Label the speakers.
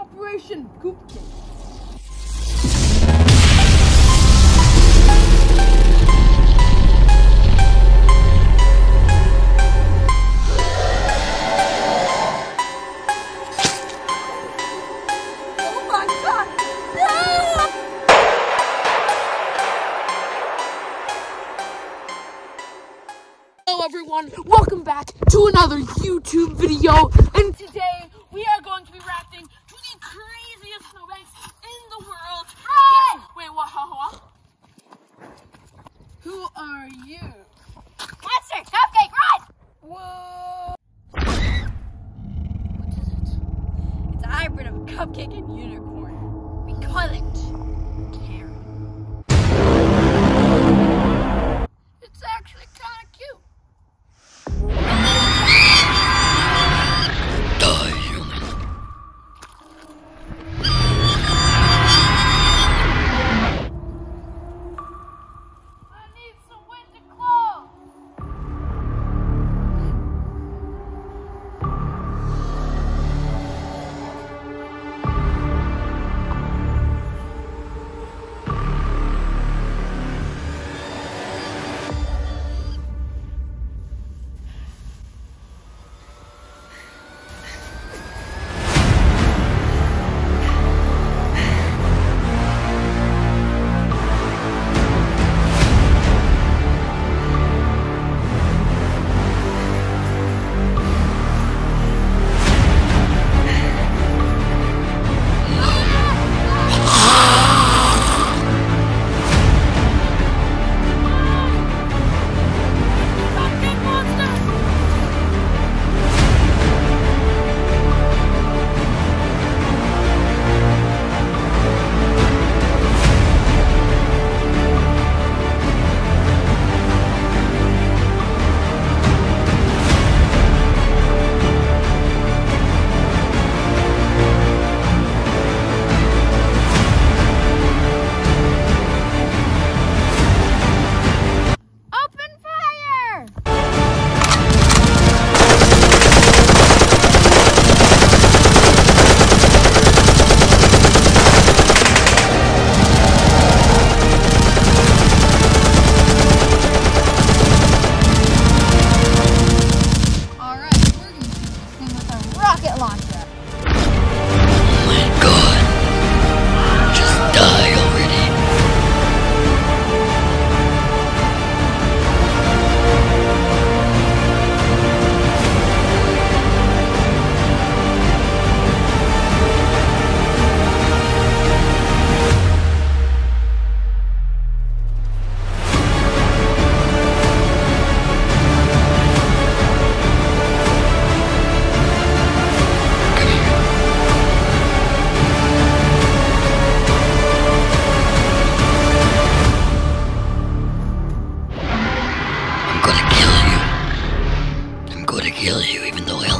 Speaker 1: Operation Goop Cake.
Speaker 2: Hello everyone, welcome back to another YouTube video, and today we are going to be reacting to the craziest snowbanks in the world. Hey! Wait, what? Who are you?
Speaker 3: Monster! Cupcake, run!
Speaker 2: Whoa!
Speaker 3: What is it? It's a hybrid of a cupcake and unicorn. We call it Karen.
Speaker 2: It's actually kind of cute.
Speaker 3: Rocket launcher.
Speaker 4: Oh my god. Just die already. I'm gonna kill you even though I